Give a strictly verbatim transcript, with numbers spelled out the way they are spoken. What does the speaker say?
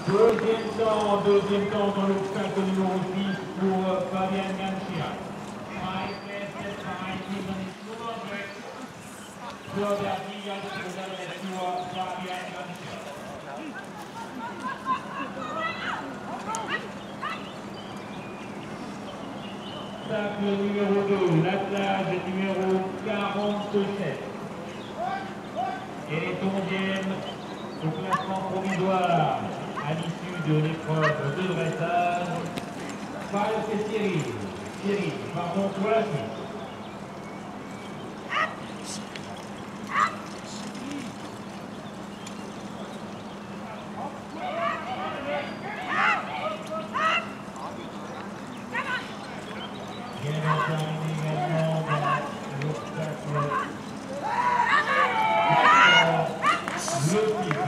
Deuxième temps, deuxième temps dans l'obstacle numéro six pour Fabian Ganchia. Für der Sieger des Programms nur Fabian Ganchia. Obstacle numéro deux, l'attelage numéro quarante-sept. Et les onzièmes au classement provisoire à l'issue de l'épreuve de dressage. Fares et Cyril. Cyril, pardon pour la suite. Bien terminé également dans l'obstacle. Le